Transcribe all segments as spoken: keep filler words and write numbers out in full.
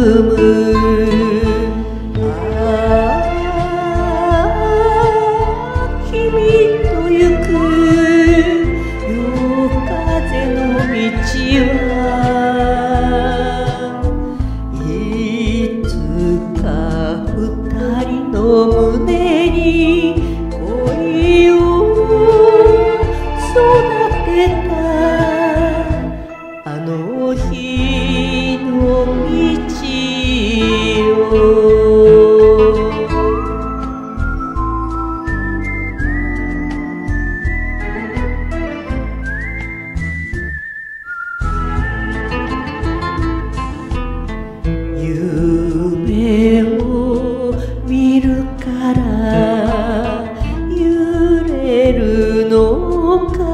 む胸に恋を育てたあの日の道を夢を見るから揺れるのか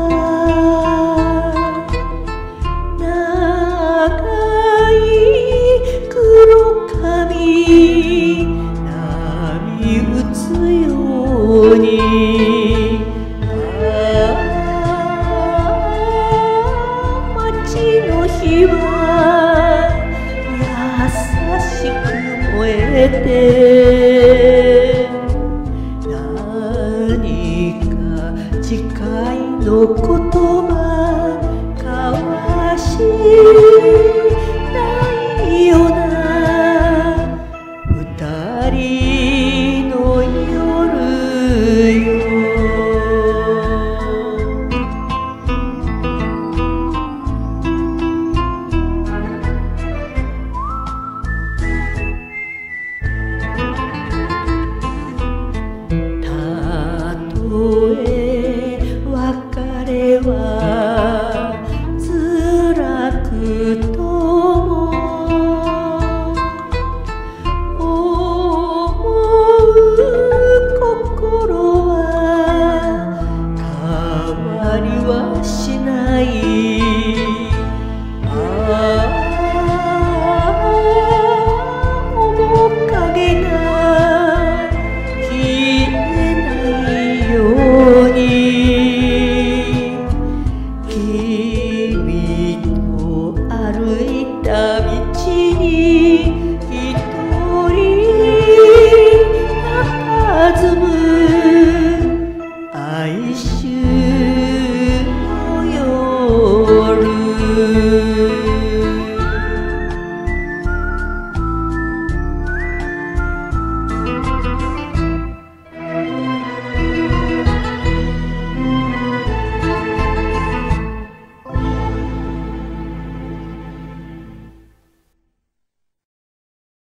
長い黒髪波打つように街の火は優しく燃えて何か誓いの言葉交わしないような二人の夜よ別れは辛くとも思う心は変わりはしないああ面影が消えないように君と歩いた道に一人佇む哀愁の夜